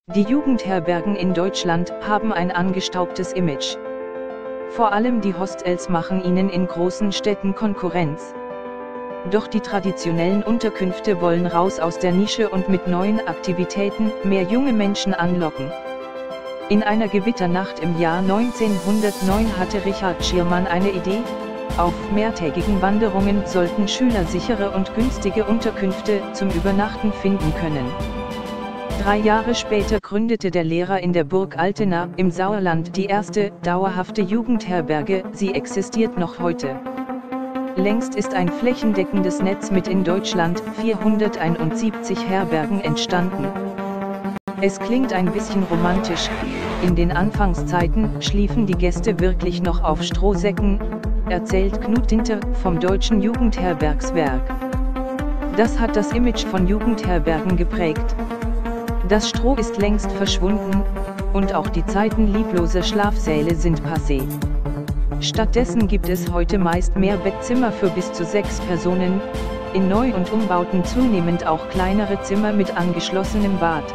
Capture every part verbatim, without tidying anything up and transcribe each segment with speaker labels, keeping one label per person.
Speaker 1: Die Jugendherbergen in Deutschland haben ein angestaubtes Image. Vor allem die Hostels machen ihnen in großen Städten Konkurrenz. Doch die traditionellen Unterkünfte wollen raus aus der Nische und mit neuen Aktivitäten mehr junge Menschen anlocken. In einer Gewitternacht im Jahr neunzehnhundertneun hatte Richard Schirrmann eine Idee: Auf mehrtägigen Wanderungen sollten Schüler sichere und günstige Unterkünfte zum Übernachten finden können. Drei Jahre später gründete der Lehrer in der Burg Altena im Sauerland die erste dauerhafte Jugendherberge. Sie existiert noch heute. Längst ist ein flächendeckendes Netz mit in Deutschland vierhunderteinundsiebzig Herbergen entstanden. Es klingt ein bisschen romantisch: In den Anfangszeiten schliefen die Gäste wirklich noch auf Strohsäcken, erzählt Knut Dinter vom Deutschen Jugendherbergswerk. Das hat das Image von Jugendherbergen geprägt. Das Stroh ist längst verschwunden, und auch die Zeiten liebloser Schlafsäle sind passé. Stattdessen gibt es heute meist mehr Bettzimmer für bis zu sechs Personen, in Neu- und Umbauten zunehmend auch kleinere Zimmer mit angeschlossenem Bad.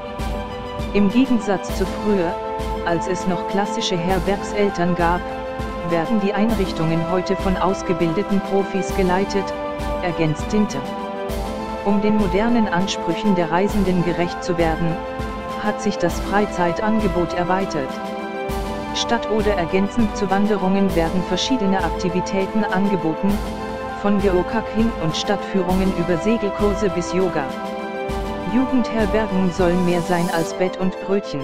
Speaker 1: Im Gegensatz zu früher, als es noch klassische Herbergseltern gab, werden die Einrichtungen heute von ausgebildeten Profis geleitet, ergänzt Dinter. Um den modernen Ansprüchen der Reisenden gerecht zu werden, hat sich das Freizeitangebot erweitert. Statt oder ergänzend zu Wanderungen werden verschiedene Aktivitäten angeboten, von Geocaching und Stadtführungen über Segelkurse bis Yoga. Jugendherbergen sollen mehr sein als Bett und Brötchen.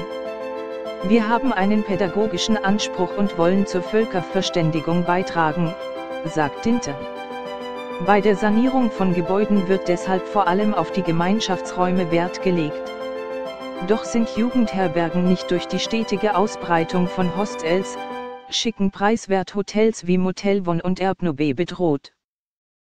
Speaker 1: Wir haben einen pädagogischen Anspruch und wollen zur Völkerverständigung beitragen, sagt Dinter. Bei der Sanierung von Gebäuden wird deshalb vor allem auf die Gemeinschaftsräume Wert gelegt. Doch sind Jugendherbergen nicht durch die stetige Ausbreitung von Hostels, schicken Preiswert-Hotels wie Motel One und Erbnobe bedroht.